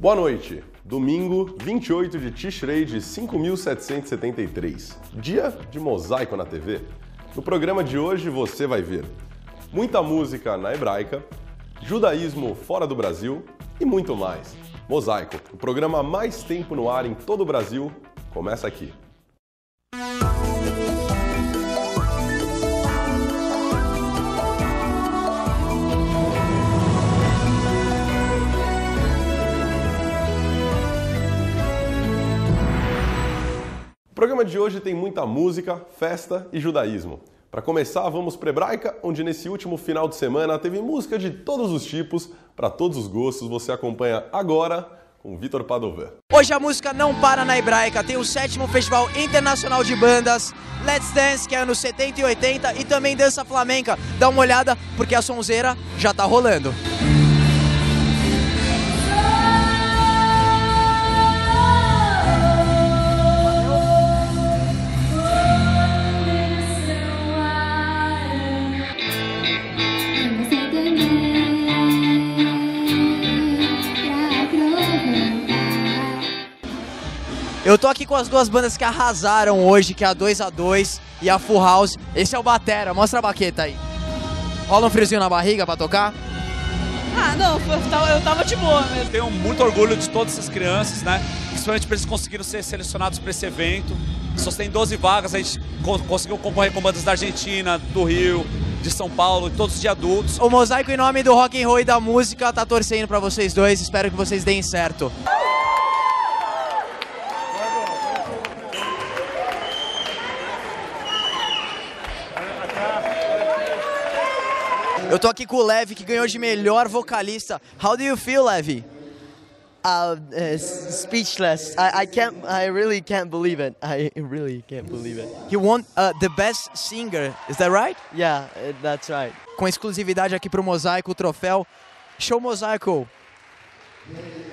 Boa noite. Domingo, 28 de Tishrei de 5773. Dia de Mosaico na TV. No programa de hoje você vai ver muita música na hebraica, judaísmo fora do Brasil e muito mais. Mosaico, o programa há mais tempo no ar em todo o Brasil, começa aqui. O programa de hoje tem muita música, festa e judaísmo. Para começar, vamos para a hebraica, onde nesse último final de semana teve música de todos os tipos, para todos os gostos. Você acompanha agora com Vitor Padovan. Hoje a música não para na hebraica, tem o 7º Festival Internacional de Bandas, Let's Dance, que é anos 70 e 80, e também dança flamenca. Dá uma olhada, porque a sonzeira já tá rolando. Eu tô aqui com as duas bandas que arrasaram hoje, que é a 2A2 e a Full House. Esse é o Batera, mostra a baqueta aí. Rola um friozinho na barriga pra tocar? Ah, não, eu tava de boa mesmo. Tenho muito orgulho de todas essas crianças, né? Principalmente por eles conseguiram ser selecionados para esse evento. Só tem 12 vagas, a gente conseguiu concorrer com bandas da Argentina, do Rio, de São Paulo, todos de adultos. O Mosaico, em nome do rock and roll e da música, tá torcendo pra vocês dois. Espero que vocês deem certo. Eu tô aqui com o Levi, que ganhou de melhor vocalista. How do you feel, Levi? Speechless. I really can't believe it. I really can't believe it. He won the best singer, is that right? Yeah, that's right. Com exclusividade aqui pro Mosaico, o troféu Show Mosaico.